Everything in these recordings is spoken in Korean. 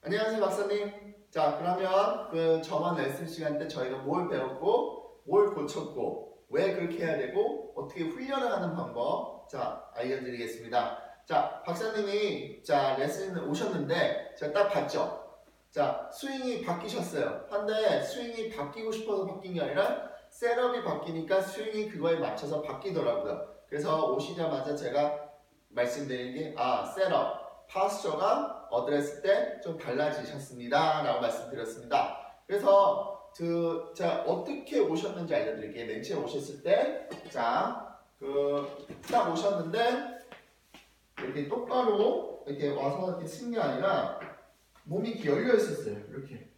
안녕하세요 박사님. 자, 그러면 저번 레슨 시간 때 저희가 뭘 배웠고 뭘 고쳤고 왜 그렇게 해야 되고 어떻게 훈련을 하는 방법 알려드리겠습니다. 자, 박사님이 레슨 오셨는데 제가 딱 봤죠. 자, 스윙이 바뀌셨어요. 근데 스윙이 바뀌고 싶어서 바뀐 게 아니라 셋업이 바뀌니까 스윙이 그거에 맞춰서 바뀌더라고요. 그래서 오시자마자 제가 말씀드린 게 셋업, 파스처가 어드레스 때 좀 달라지셨습니다 라고 말씀드렸습니다. 그래서 자, 어떻게 오셨는지 알려드릴게요. 맨 처음 오셨을 때 딱 오셨는데 이렇게 똑바로 이렇게 와서 이렇게 쓴 게 아니라 몸이 이렇게 열려 있었어요. 이렇게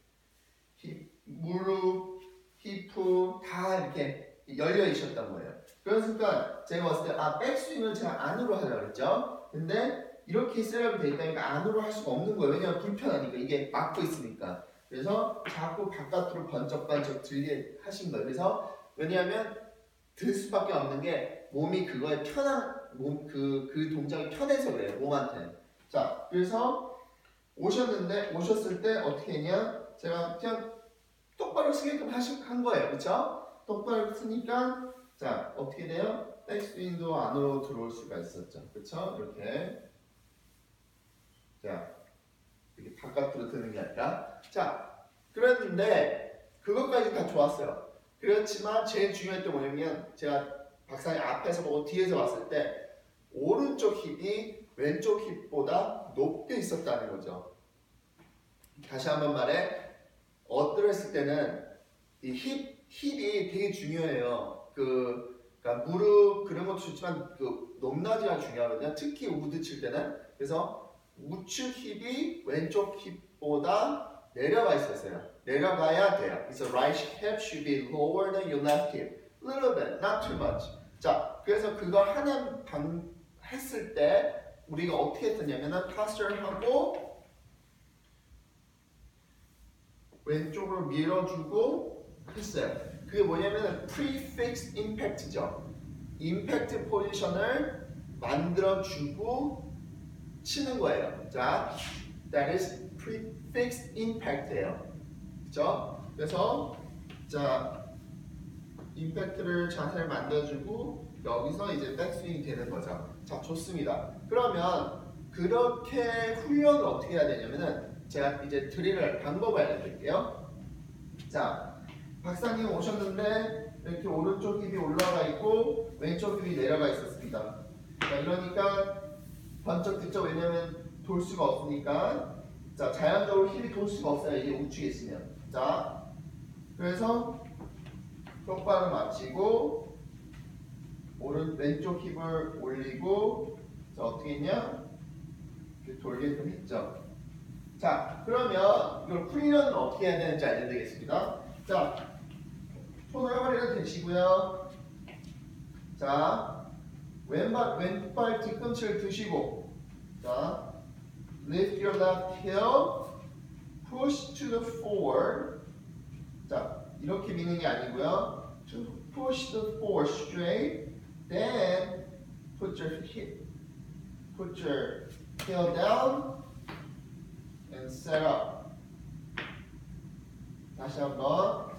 무릎, 히프 다 이렇게 열려 있었던 거예요. 그러니까 제가 봤을 때 백스윙을 제가 안으로 하려고 했죠. 근데 이렇게 셋업이 되어 있다니까 안으로 할 수가 없는 거예요. 왜냐하면 불편하니까 이게 막고 있으니까. 그래서 자꾸 바깥으로 번쩍번쩍 들게 하신 거예요. 그래서 왜냐하면 들 수밖에 없는 게 몸이 그거에 편한 그 동작이 편해서 그래요. 몸한테. 자, 그래서 오셨을 때 어떻게 했냐? 제가 그냥 똑바로 쓰게끔 한 거예요. 그렇죠? 똑바로 쓰니까 자, 어떻게 돼요? 백스윙도 안으로 들어올 수가 있었죠. 그렇죠? 이렇게. 자, 이렇게 바깥으로 드는 게 아니라. 자, 그랬는데 그것까지 다 좋았어요. 그렇지만 제일 중요했던 뭐냐면 제가 박사님 앞에서 보고 뒤에서 봤을 때 오른쪽 힙이 왼쪽 힙보다 높게 있었다는 거죠. 다시 한번 말해, 어드레스 때는 이 힙이 되게 중요해요. 그러니까 무릎 그런 것도 좋지만 그 높낮이가 중요하거든요. 특히 우드 칠 때는. 그래서 우측 힙이 왼쪽 힙보다 내려가 있었어요. 내려가야 돼요. 그래서 right hip should be lower than your left hip. Little bit, not too much. 자, 그래서 그거 했을 때 우리가 어떻게 했냐면은 posture 하고 왼쪽으로 밀어주고 했어요. 그게 뭐냐면 prefix impact죠. 임팩트 포지션을 만들어주고 치는 거예요. 자, that is prefix impact예요. 그죠? 그래서 자, 임팩트를 자세를 만들어주고 여기서 이제 백스윙이 되는 거죠. 자, 좋습니다. 그러면 그렇게 훈련을 어떻게 해야 되냐면은 제가 이제 드릴을 방법을 알려드릴게요. 자, 박사님 오셨는데 이렇게 오른쪽 힙이 올라가 있고 왼쪽 힙이 내려가 있었습니다. 자, 이러니까 번쩍 듣죠. 왜냐면 돌 수가 없으니까. 자, 자연적으로 힙이 돌 수가 없어요. 이게 우측에 있으면. 자, 그래서 똑바로 맞추고 왼쪽 힙을 올리고 자, 어떻게 했냐? 이렇게 돌게끔 했죠. 자, 그러면 이걸 훈련을 어떻게 해야 되는지 알려드리겠습니다. 자, 손을 허리를 대시고요. 자, 왼발 뒤꿈치를 드시고 자, lift your left heel, push to the forward. 자, 이렇게 미는 게 아니고요. To push the forward straight, then put your heel down and set up. 다시 한번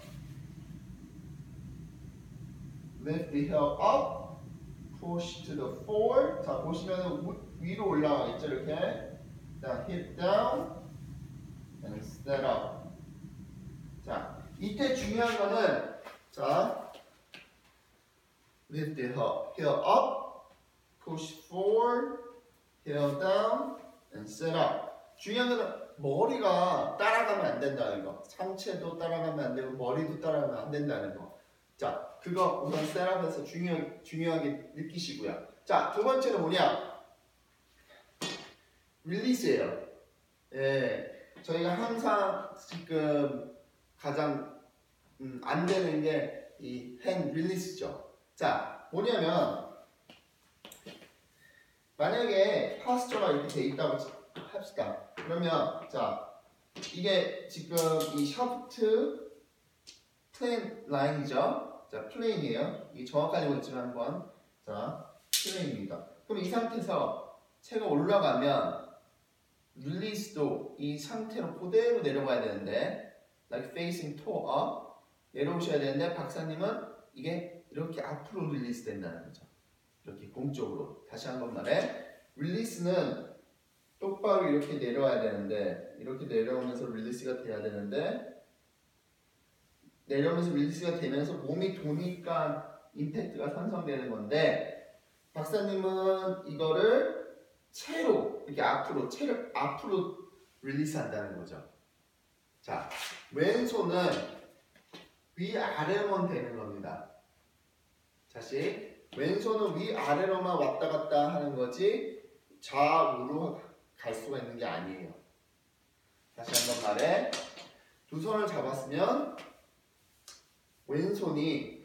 lift the heel up, push to the forward. 자, 보시면 위로 올라가겠죠, 이렇게. 자, hip down and set up. 자, 이때 중요한 거는 자, lift the heel up, push forward, heel down and set up. 중요한 거는 머리가 따라가면 안 된다는 거. 상체도 따라가면 안 되고 머리도 따라가면 안 된다는 거. 자, 그거 우선 셋업에서 중요하게 느끼시고요. 자, 두 번째는 뭐냐? 릴리스예요. 예, 저희가 항상 지금 가장 안 되는 게 이 핸드 릴리스죠. 자, 뭐냐면 만약에 파스처가 이렇게 돼 있다고 합시다. 그러면 자, 이게 지금 이 샤프트 플레인 라인이죠. 자, 플레인이에요. 이게 정확하게 보였지만 한번 자, 플레인입니다. 그럼 이 상태에서 채가 올라가면 릴리스도 이 상태로 그대로 내려가야 되는데 like facing toe up 내려오셔야 되는데 박사님은 이게 이렇게 앞으로 릴리스 된다는 거죠. 이렇게 공쪽으로. 다시 한번 말해. 릴리스는 똑바로 이렇게 내려와야 되는데 이렇게 내려오면서 릴리스가 돼야 되는데 내려오면서 릴리스가 되면서 몸이 도니까 임팩트가 산성되는 건데 박사님은 이거를 채로 이렇게 앞으로 채를 앞으로 릴리스 한다는 거죠. 자, 왼손은 위아래만 되는 겁니다. 다시 왼손은 위아래로만 왔다 갔다 하는 거지 좌우로 갈 수가 있는 게 아니에요. 다시 한번 말해. 두 손을 잡았으면 왼손이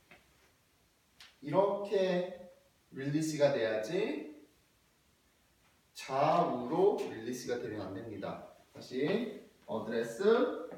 이렇게 릴리스가 돼야지 좌우로 릴리스가 되면 안 됩니다. 다시 어드레스,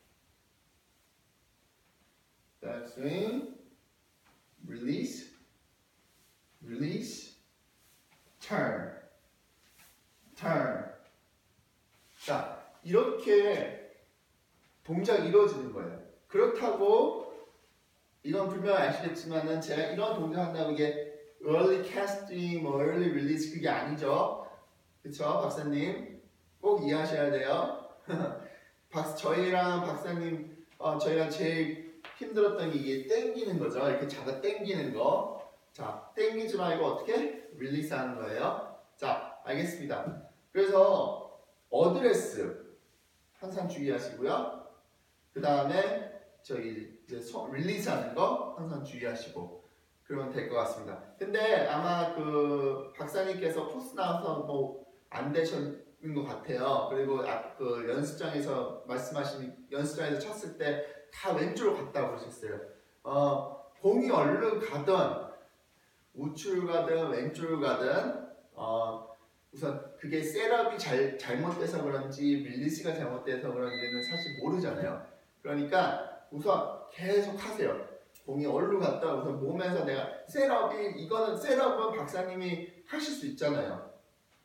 백스윙, 릴리스, 릴리스, turn, turn. 자, 이렇게 동작이 이루어지는 거예요. 그렇다고 이건 분명히 아시겠지만은 제가 이런 동작 한다고 이게 early casting, 뭐 early release 그게 아니죠. 그쵸, 박사님? 꼭 이해하셔야 돼요. 저희랑 박사님, 저희가 제일 힘들었던 게 이게 땡기는 거죠. 이렇게 잡아 땡기는 거. 자, 땡기지 말고 어떻게? 릴리스 하는 거예요. 자, 알겠습니다. 그래서 어드레스 항상 주의하시고요. 그 다음에 저기 이제 릴리스 하는 거 항상 주의하시고 그러면 될 것 같습니다. 근데 아마 그 박사님께서 코스 나와서 뭐 안 되셨는 것 같아요. 그리고 그 연습장에서 말씀하신 연습장에서 쳤을 때 다 왼쪽으로 갔다고 그러셨어요. 공이 어디로 가든 우측으로 가든 왼쪽으로 가든 우선 그게 셋업이 잘못돼서 그런지 릴리스가 잘못돼서 그런지는 사실 모르잖아요. 그러니까 우선 계속 하세요. 공이 어디로 갔다 우선 보면서 내가 이거는 셋업은 박사님이 하실 수 있잖아요.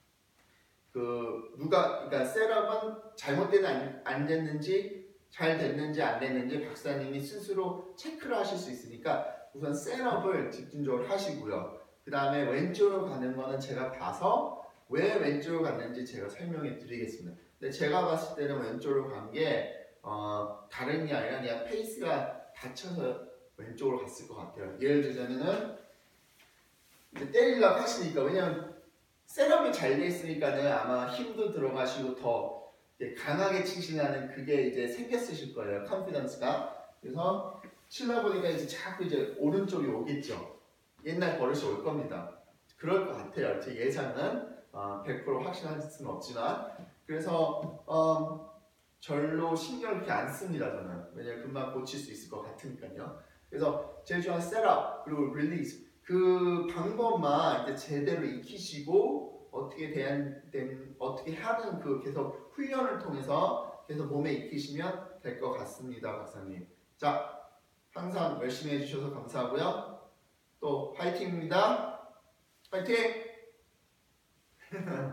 그러니까 셋업은 잘못됐는지 안 됐는지 잘 됐는지 안 됐는지 박사님이 스스로 체크를 하실 수 있으니까 우선 셋업을 집중적으로 하시고요. 그 다음에 왼쪽으로 가는 거는 제가 봐서 왜 왼쪽으로 갔는지 제가 설명해 드리겠습니다. 근데 제가 봤을 때는 왼쪽으로 간 게 다른 게 아니라 그냥 페이스가 다쳐서 왼쪽으로 갔을 것 같아요. 예를 들자면은 이제 때리려고 하시니까 왜냐면 셋업이 잘 돼 있으니까는 아마 힘도 들어가시고 더 강하게 치시려는 그게 이제 생겼으실 거예요. 컨피던스가. 그래서 치다 보니까 이제 자꾸 이제 오른쪽이 오겠죠. 옛날 버릇이 올 겁니다. 그럴 것 같아요. 제 예상은 100% 확신할 수는 없지만 그래서 절로 신경 이렇게 안 씁니다. 저는. 왜냐면 금방 고칠 수 있을 것 같으니까요. 그래서 제일 중요한 셋업 그리고 릴리스 그 방법만 이제 제대로 익히시고 어떻게 하는 그 계속 훈련을 통해서 계속 몸에 익히시면 될 것 같습니다, 박사님. 자, 항상 열심히 해주셔서 감사하고요. 또 파이팅입니다. 파이팅!